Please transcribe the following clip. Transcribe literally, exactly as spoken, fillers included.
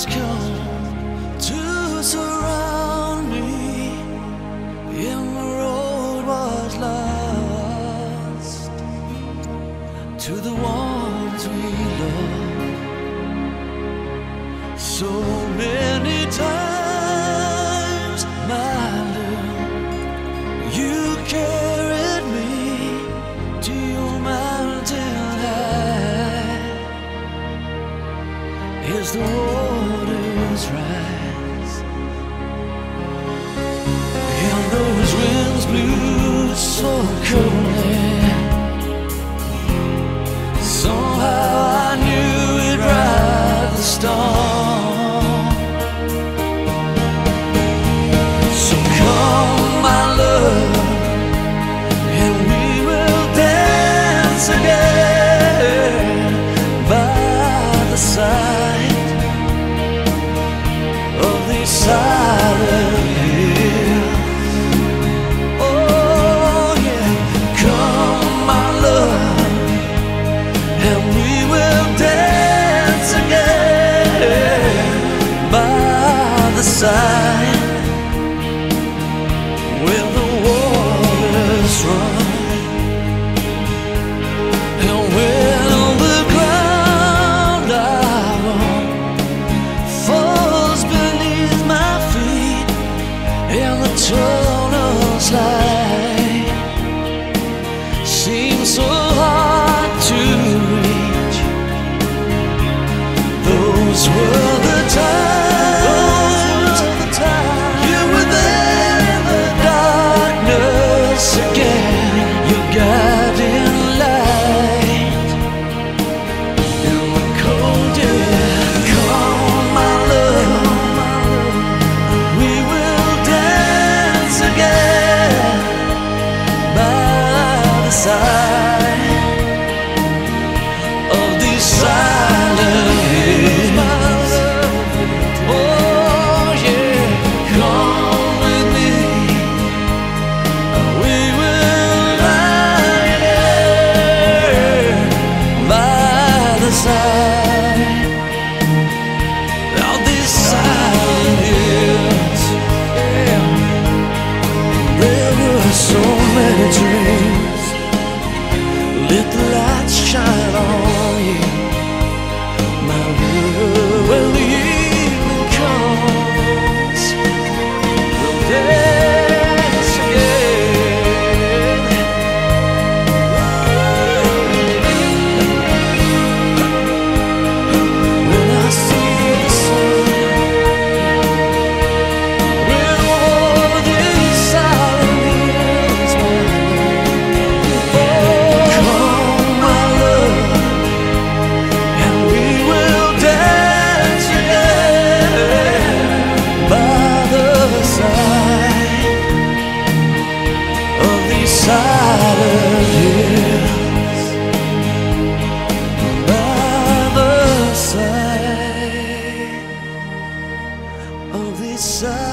come to surround me, and the road was lost to the ones we love. So many times, my love, you carried me to your mountain high as the waters rise, and those winds blew so coldly. Somehow I knew it'd ride the storm. So come, my love, and we will dance again by the side of these silent hills. Oh yeah, come, my love, and we will dance again by the side where the waters run, and when the ground I walk falls beneath my feet, and the tunnel's light seems so hard to reach. Those were the times, you were there in the darkness again, your guiding light in the cold air. Come, my love, we will dance again by the side of these silent hills. Oh yeah, come with me, we will lie again by the side of these silent hills. Yeah. There were so many dreams. Let the light shine on you, my love. When the evening comes, we'll dance again. When I see the sun, we'll walk these silent hills, my love. Come, my love, and we will dance again by the side of these silent hills, by the side of these silent